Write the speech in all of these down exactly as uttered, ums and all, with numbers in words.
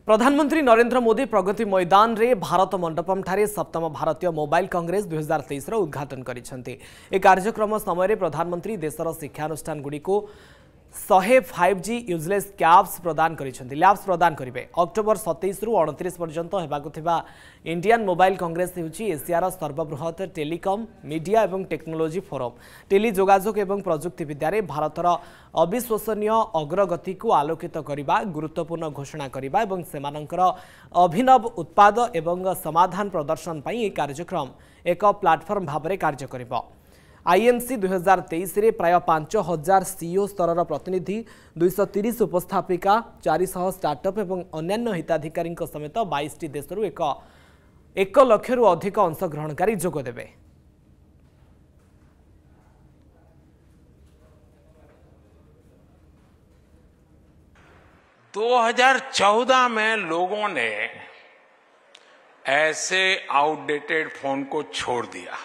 प्रधानमंत्री नरेंद्र मोदी प्रगति मैदान रे भारत मंडपम ठारे सप्तम भारतीय मोबाइल कांग्रेस दुई हजार तेईस उद्घाटन करिसेंती। ए कार्यक्रम समय प्रधानमंत्री देशर शिक्षानुष्ठान गुड़ी को शहे फाइव जी यूजलेस कैब्स प्रदान करिसेंती लैब्स प्रदान करेंगे। अक्टोबर सतैश रु अणतीस पर्यंत होगा इंडियन मोबाइल कांग्रेस होउची एशियार सर्वबृहत टेलीकॉम मीडिया एवं टेक्नोलोजी फोरम। टेली जोगाजोग एवं प्रजुक्ति विद्यारे भारतर अविश्वसनीय अग्रगति को आलोकित करने गुरुत्वपूर्ण घोषणा करने और सेमानंकर अभिनव उत्पाद एवं समाधान प्रदर्शन पर यह कार्यक्रम एक प्लाटफर्म भाव में कार्य करिबो। आईएमसी दुई हजार तेईस प्राय पांच हजार सीओ स्तर प्रतिनिधि दुईश तीस उपस्थापिका चार सौ स्टार्टअप और अन्य हिताधिकारी समेत बाईस टी देशरू एक एक लक्ष रु अधिक अंशग्रहणकारी जोगदेवे। दो हजार चौदह में लोगों ने ऐसे आउटडेटेड फोन को छोड़ दिया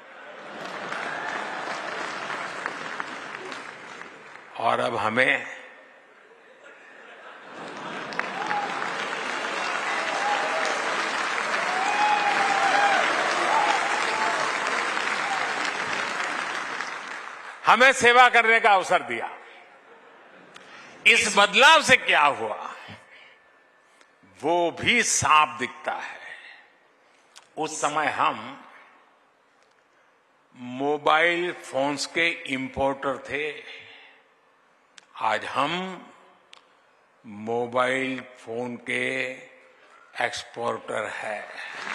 और अब हमें हमें सेवा करने का अवसर दिया। इस बदलाव से क्या हुआ वो भी साफ दिखता है। उस समय हम मोबाइल फोन्स के इंपोर्टर थे, आज हम मोबाइल फोन के एक्सपोर्टर है।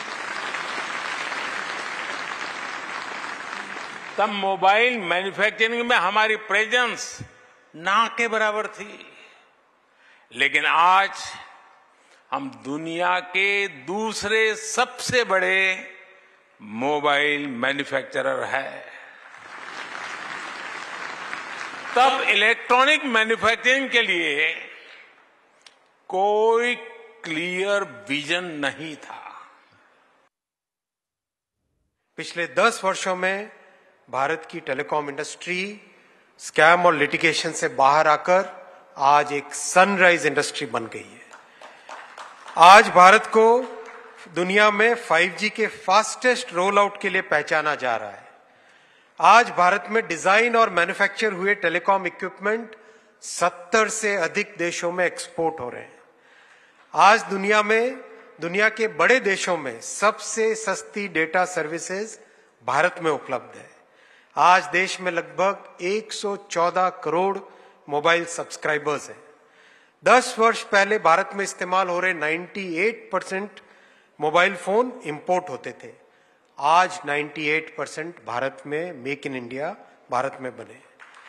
तब मोबाइल मैन्युफैक्चरिंग में हमारी प्रेजेंस ना के बराबर थी, लेकिन आज हम दुनिया के दूसरे सबसे बड़े मोबाइल मैन्युफैक्चरर है। तब इलेक्ट्रॉनिक मैन्युफैक्चरिंग के लिए कोई क्लियर विजन नहीं था। पिछले दस वर्षों में भारत की टेलीकॉम इंडस्ट्री स्कैम और लिटिगेशन से बाहर आकर आज एक सनराइज इंडस्ट्री बन गई है। आज भारत को दुनिया में फाइव जी के फास्टेस्ट रोल आउट के लिए पहचाना जा रहा है। आज भारत में डिजाइन और मैन्युफैक्चर हुए टेलीकॉम इक्विपमेंट सत्तर से अधिक देशों में एक्सपोर्ट हो रहे हैं। आज दुनिया में दुनिया के बड़े देशों में सबसे सस्ती डेटा सर्विसेज भारत में उपलब्ध है। आज देश में लगभग एक सौ चौदह करोड़ मोबाइल सब्सक्राइबर्स हैं। दस वर्ष पहले भारत में इस्तेमाल हो रहे अट्ठानवे परसेंट मोबाइल फोन इंपोर्ट होते थे, आज अट्ठानवे परसेंट भारत में मेक इन इंडिया भारत में बने।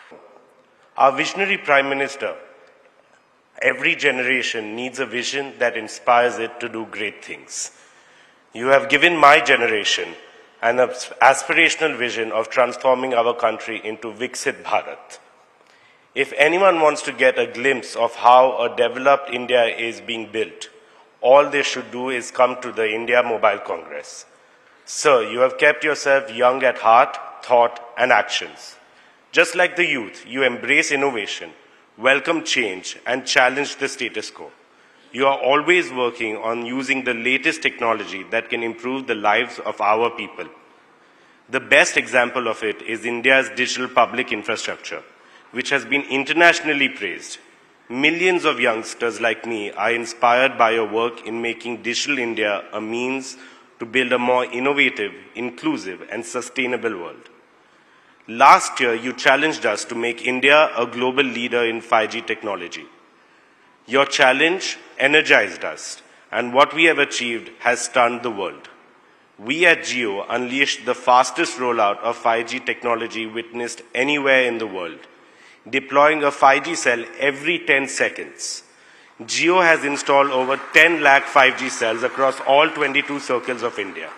Our visionary Prime Minister, every generation needs a vision that inspires it to do great things. You have given my generation an aspirational vision of transforming our country into Viksit Bharat. If anyone wants to get a glimpse of how a developed India is being built, all they should do is come to the India Mobile Congress. Sir, you have kept yourself young at heart, thought, and actions. Just like the youth, you embrace innovation, welcome change, and challenge the status quo. You are always working on using the latest technology that can improve the lives of our people. The best example of it is India's digital public infrastructure, which has been internationally praised. Millions of youngsters like me are inspired by your work in making Digital India a means to build a more innovative, inclusive, and sustainable world. Last year, you challenged us to make India a global leader in five G technology. Your challenge energized us, and what we have achieved has stunned the world. We at Jio unleashed the fastest rollout of five G technology witnessed anywhere in the world, deploying a five G cell every ten seconds. Jio has installed over ten lakh five G cells across all twenty-two circles of India.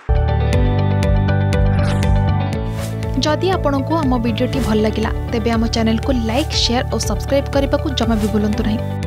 जदि आपंक आम भिडी भल लगा तेब आम channel को like, share और subscribe करने को जमा भी भूलु नहीं।